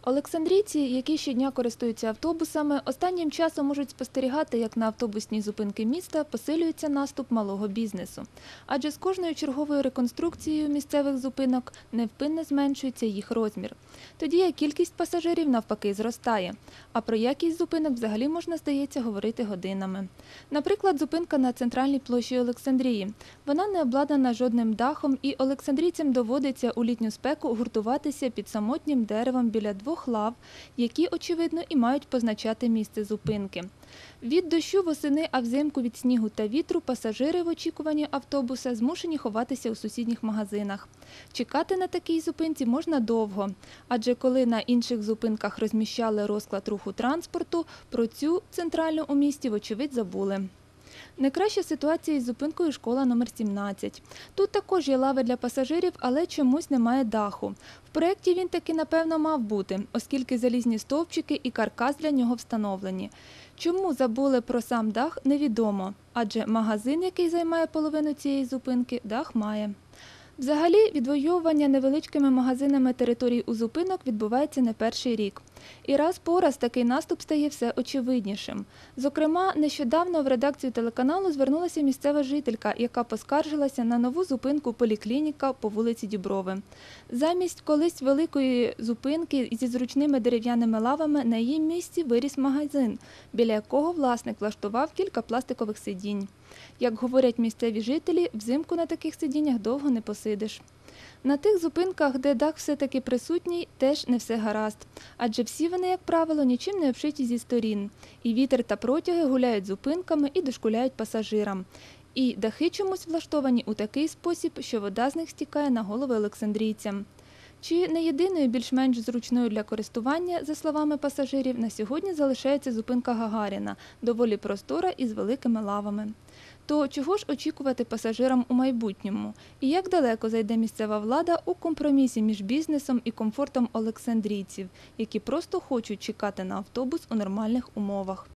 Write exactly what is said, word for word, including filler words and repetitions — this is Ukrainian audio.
Олександрійці, які щодня користуються автобусами, останнім часом можуть спостерігати, як на автобусні зупинки міста посилюється наступ малого бізнесу. Адже з кожною черговою реконструкцією місцевих зупинок невпинно зменшується їх розмір. Тоді як кількість пасажирів навпаки зростає. А про якість зупинок взагалі можна, здається, говорити годинами. Наприклад, зупинка на центральній площі Олександрії. Вона не обладнана жодним дахом, і олександрійцям доводиться у літню спеку гуртуватися під самотнім деревом біля двох лав, які, очевидно, і мають позначати місце зупинки. Від дощу восени, а взимку від снігу та вітру пасажири в очікуванні автобуса змушені ховатися у сусідніх магазинах. Чекати на такій зупинці можна довго, адже коли на інших зупинках розміщали розклад руху транспорту, про цю центральну у місті, вочевидь, забули. Не краща ситуація із зупинкою школа номер сімнадцять. Тут також є лави для пасажирів, але чомусь немає даху. В проєкті він таки, напевно, мав бути, оскільки залізні стовпчики і каркас для нього встановлені. Чому забули про сам дах, невідомо, адже магазин, який займає половину цієї зупинки, дах має. Взагалі, відвоювання невеличкими магазинами територій у зупинок відбувається не перший рік. І раз по раз такий наступ стає все очевиднішим. Зокрема, нещодавно в редакцію телеканалу звернулася місцева жителька, яка поскаржилася на нову зупинку поліклініка по вулиці Діброви. Замість колись великої зупинки зі зручними дерев'яними лавами на її місці виріс магазин, біля якого власник влаштував кілька пластикових сидінь. Як говорять місцеві жителі, взимку на таких сидіннях довго не посидиш. На тих зупинках, де дах все-таки присутній, теж не все гаразд. Адже всі вони, як правило, нічим не обшиті зі сторін. І вітер та протяги гуляють зупинками і дошкуляють пасажирам. І дахи чомусь влаштовані у такий спосіб, що вода з них стікає на голови олександрійцям. Чи не єдиною більш-менш зручною для користування, за словами пасажирів, на сьогодні залишається зупинка Гагаріна, доволі простора і з великими лавами. То чого ж очікувати пасажирам у майбутньому? І як далеко зайде місцева влада у компромісі між бізнесом і комфортом олександрійців, які просто хочуть чекати на автобус у нормальних умовах?